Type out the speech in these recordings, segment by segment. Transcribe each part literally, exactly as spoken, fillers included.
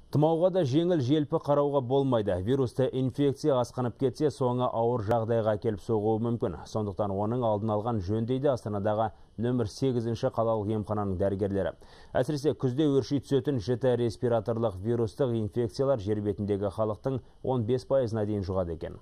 Тұмауға да жеңіл желпі қарауға болмайды. Вирусты инфекция асқанып кетсе, соңы ауыр жағдайға келіп соғуы мүмкін. Сондықтан оның алдын алған жөн дейді Астанадағы нөмір сегізінші қалалық емхананың дәрігерлері. Әсіресе күзде өрши түсетін жіті респираторлық вирустық инфекциялар жер бетіндегі халықтың он бес пайызына дейін жұғады екен.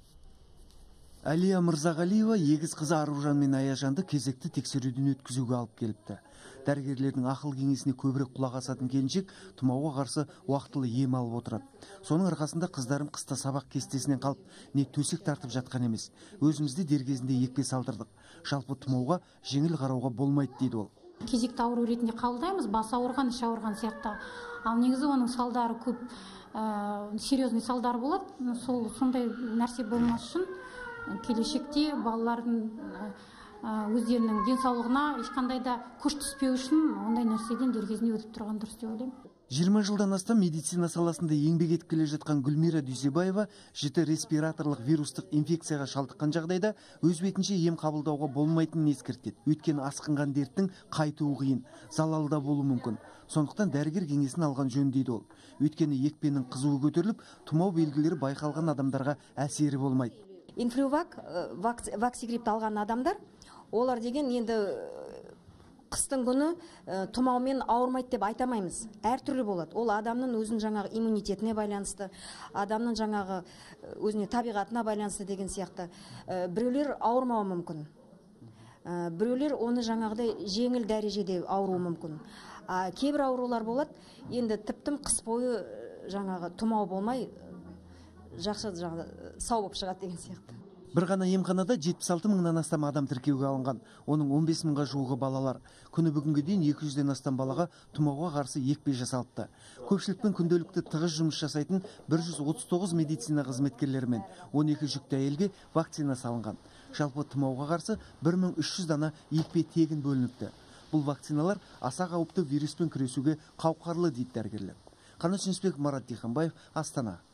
Әлия Мырзағалиева егіз қызы Аружан мен Аяжанды кезекті тексеруден өткізуге алып келіпті. Дәрігерлердің ақыл кеңесіне көбірек құлақ асатын келіншек тұмауға қарсы уақытылы ем алып отырады. Соның арқасында қыздарым қыста сабақ кестесінен қалып, не төсек тартып жатқан емес. Өзімізде дер кезінде екпе салдырдық. Жалпы тұмауға жеңіл қарауға болмайды дейді ол. Кезекті ауру ретінде қабылдаймыз, бас ауырған, іш ауырған сияқты. Ал негізі оның салдары көп, ә, серьезный салдар болады. Сол сондай нәрсе болмас үшін келешекте балалардың өздерінің денсаулығына ешқандай да күш түспеу үшін ондай нәрседен дер кезінде өтіп тұрған дұрыс деп ойлаймын. жиырма жылдан астам медицина саласында еңбек етіп келе жатқан Гүлмира Дүйсебаева жіті респираторлық вирустық инфекцияға шалдыққан жағдайда өз бетінше ем қабылдауға болмайтынын ескертеді. Өйткені асқынған дерттің қайтуы қиын, залалы да болуы мүмкін. Сондықтан дәрігер кеңесін алған жөн дейді ол. Өйткені екпенің қызуы көтеріліп, тұмау белгілері байқалған адамдарға әсері болмайды. Инфлювак, ваксигрипті алған адамдар, олар деген енді қыстың күні тұмаумен ауырмайды деп айтамаймыз. Әртүрлі болады. Ол адамның өзінің жаңағы иммунитетіне байланысты, адамның жаңағы өзіне табиғатына байланысты деген сияқты. Біреулер ауырмауы мүмкін. Біреулер оны жаңағыдай жеңіл дәрежеде ауыруы мүмкін. Кейбір аурулар болады, енді тіптім қыс бойы жаңағы тұмау болмай жақсы сау болып шығады деген сияқты. Бір ғана емханада жетпіс алты мыңнан астам адам тіркеуге алынған. Оның он бес мыңға жуығы балалар. Күні бүгінге дейін екі жүзден астам балаға тұмауға қарсы екпе жасалыпты. Көпшілікпен күнделікті тығыз жұмыс жасайтын бір жүз отыз тоғыз медицина қызметкерлері мен он екі жүкті әйелге вакцина салынған. Жалпы тұмауға қарсы бір мың үш жүз дана екпе тегін бөлініпті. Бұл вакциналар аса қауіпті вируспен күресуге қауқарлы дейді дәрігерлер. Қанат Жүнісбек, Марат Диханбаев, Астана.